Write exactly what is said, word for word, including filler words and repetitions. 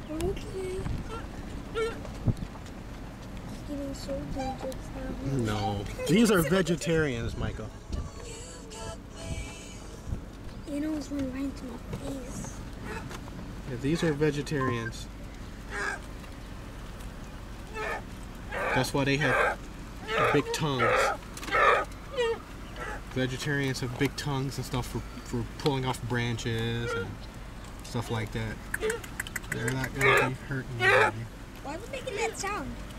Okay. It's getting so dangerous now. No. These are vegetarians, Michael. You know, it's one right into my face. Yeah, these are vegetarians. That's why they have big tongues. Vegetarians have big tongues and stuff for, for pulling off branches and stuff like that. They're not going to be hurting anybody. Why was making that sound?